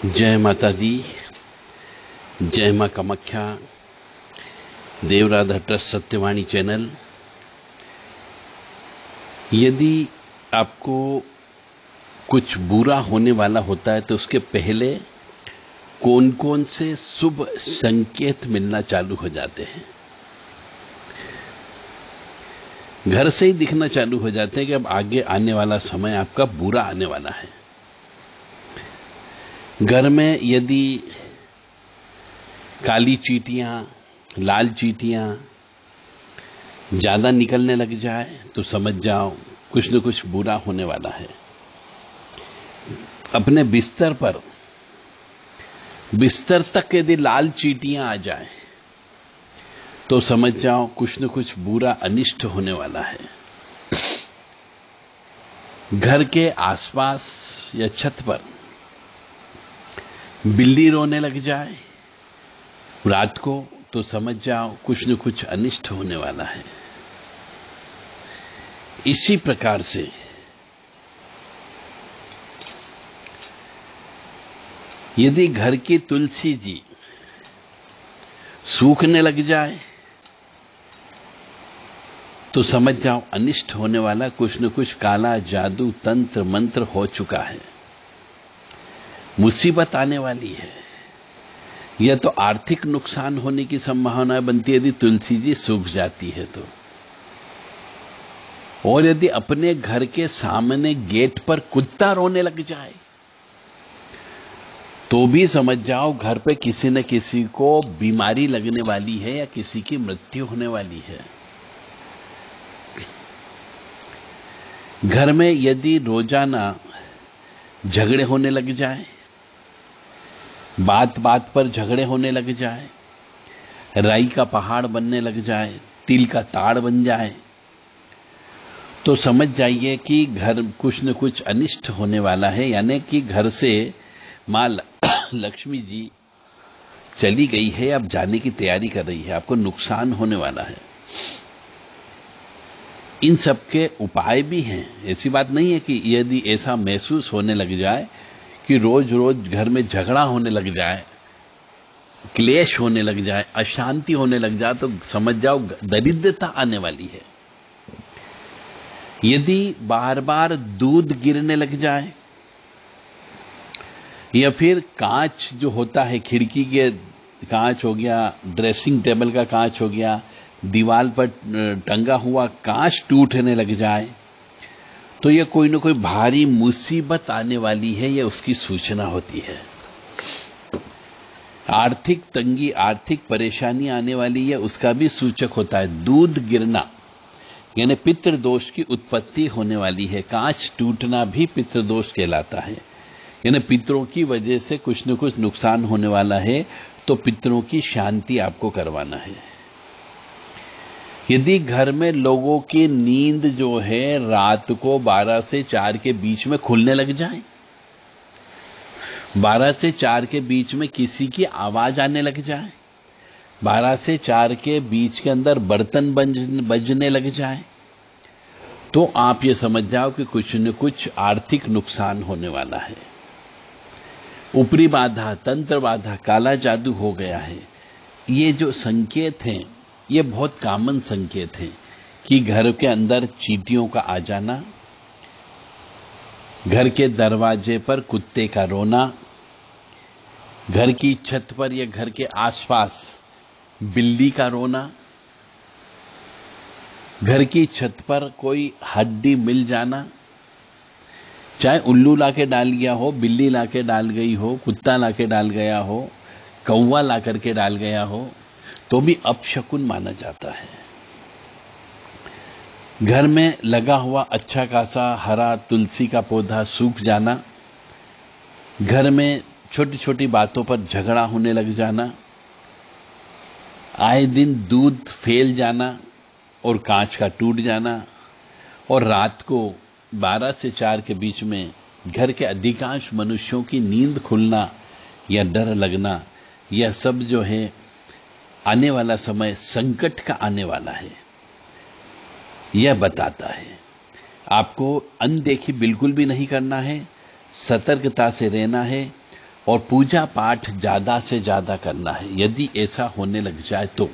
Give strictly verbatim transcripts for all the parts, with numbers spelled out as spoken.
जय माता दी, जय मां कामाख्या। Devradha trust Satyavani channel. यदि आपको कुछ बुरा होने वाला होता है तो उसके पहले कौन कौन से शुभ संकेत मिलना चालू हो जाते हैं। घर से ही दिखना चालू हो जाते हैं कि अब आगे आने वाला समय आपका बुरा आने वाला है। घर में यदि काली चींटियां, लाल चींटियां ज्यादा निकलने लग जाए तो समझ जाओ कुछ न कुछ बुरा होने वाला है। अपने बिस्तर पर बिस्तर तक यदि लाल चींटियां आ जाए तो समझ जाओ कुछ न कुछ बुरा अनिष्ट होने वाला है। घर के आसपास या छत पर बिल्ली रोने लग जाए रात को तो समझ जाओ कुछ न कुछ अनिष्ट होने वाला है। इसी प्रकार से यदि घर की तुलसी जी सूखने लग जाए तो समझ जाओ अनिष्ट होने वाला कुछ न कुछ काला जादू तंत्र मंत्र हो चुका है, मुसीबत आने वाली है। यह तो आर्थिक नुकसान होने की संभावना बनती है यदि तुलसी जी सूख जाती है तो। और यदि अपने घर के सामने गेट पर कुत्ता रोने लग जाए तो भी समझ जाओ घर पे किसी न किसी को बीमारी लगने वाली है या किसी की मृत्यु होने वाली है। घर में यदि रोजाना झगड़े होने लग जाए, बात बात पर झगड़े होने लग जाए, राई का पहाड़ बनने लग जाए, तिल का ताड़ बन जाए तो समझ जाइए कि घर कुछ न कुछ अनिष्ट होने वाला है। यानी कि घर से मां लक्ष्मी जी चली गई है, अब जाने की तैयारी कर रही है, आपको नुकसान होने वाला है। इन सब के उपाय भी हैं। ऐसी बात नहीं है कि यदि ऐसा महसूस होने लग जाए कि रोज रोज घर में झगड़ा होने लग जाए, क्लेश होने लग जाए, अशांति होने लग जाए तो समझ जाओ दरिद्रता आने वाली है। यदि बार बार दूध गिरने लग जाए या फिर कांच जो होता है, खिड़की के कांच हो गया, ड्रेसिंग टेबल का कांच हो गया, दीवार पर टंगा हुआ कांच टूटने लग जाए तो यह कोई ना कोई भारी मुसीबत आने वाली है, यह उसकी सूचना होती है। आर्थिक तंगी, आर्थिक परेशानी आने वाली है, उसका भी सूचक होता है। दूध गिरना यानी पितृदोष की उत्पत्ति होने वाली है। कांच टूटना भी पितृदोष कहलाता है। यानी पितरों की वजह से कुछ न कुछ नुकसान होने वाला है तो पितरों की शांति आपको करवाना है। यदि घर में लोगों की नींद जो है रात को बारह से चार के बीच में खुलने लग जाए, बारह से चार के बीच में किसी की आवाज आने लग जाए, बारह से चार के बीच के अंदर बर्तन बजने लग जाए तो आप ये समझ जाओ कि कुछ न कुछ आर्थिक नुकसान होने वाला है। ऊपरी बाधा, तंत्र बाधा, काला जादू हो गया है। ये जो संकेत हैं ये बहुत कॉमन संकेत हैं कि घर के अंदर चींटियों का आ जाना, घर के दरवाजे पर कुत्ते का रोना, घर की छत पर या घर के आसपास बिल्ली का रोना, घर की छत पर कोई हड्डी मिल जाना, चाहे उल्लू लाके डाल गया हो, बिल्ली लाके डाल गई हो, कुत्ता लाके डाल गया हो, कौवा ला करके डाल गया हो तो भी अपशकुन माना जाता है। घर में लगा हुआ अच्छा खासा हरा तुलसी का पौधा सूख जाना, घर में छोटी छोटी बातों पर झगड़ा होने लग जाना, आए दिन दूध फैल जाना और कांच का टूट जाना, और रात को बारह से चार के बीच में घर के अधिकांश मनुष्यों की नींद खुलना या डर लगना, यह सब जो है आने वाला समय संकट का आने वाला है, यह बताता है। आपको अनदेखी बिल्कुल भी नहीं करना है, सतर्कता से रहना है। और पूजा पाठ ज्यादा से ज्यादा करना है। यदि ऐसा होने लग जाए तो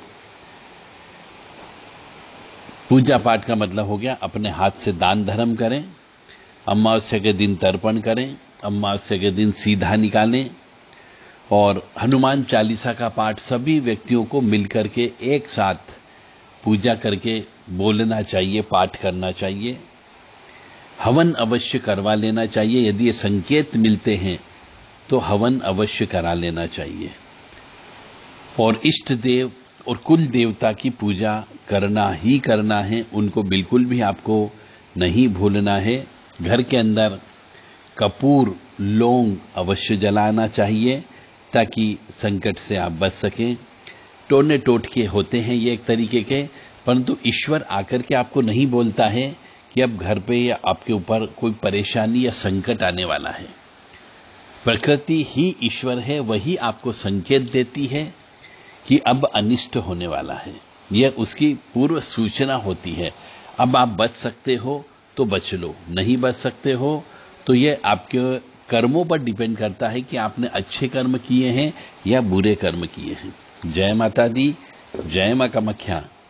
पूजा पाठ का मतलब हो गया अपने हाथ से दान धर्म करें, अमावस्या के दिन तर्पण करें, अमावस्या के दिन सीधा निकालें, और हनुमान चालीसा का पाठ सभी व्यक्तियों को मिलकर के एक साथ पूजा करके बोलना चाहिए, पाठ करना चाहिए। हवन अवश्य करवा लेना चाहिए, यदि ये संकेत मिलते हैं तो हवन अवश्य करा लेना चाहिए। और इष्ट देव और कुल देवता की पूजा करना ही करना है, उनको बिल्कुल भी आपको नहीं भूलना है। घर के अंदर कपूर लौंग अवश्य जलाना चाहिए ताकि संकट से आप बच सकें। टोने टोटके होते हैं ये एक तरीके के, परंतु ईश्वर आकर के आपको नहीं बोलता है कि अब घर पे या आपके ऊपर कोई परेशानी या संकट आने वाला है। प्रकृति ही ईश्वर है, वही आपको संकेत देती है कि अब अनिष्ट होने वाला है, यह उसकी पूर्व सूचना होती है। अब आप बच सकते हो तो बच लो, नहीं बच सकते हो तो यह आपके कर्मों पर डिपेंड करता है कि आपने अच्छे कर्म किए हैं या बुरे कर्म किए हैं। जय माता दी, जय मां कामाख्या।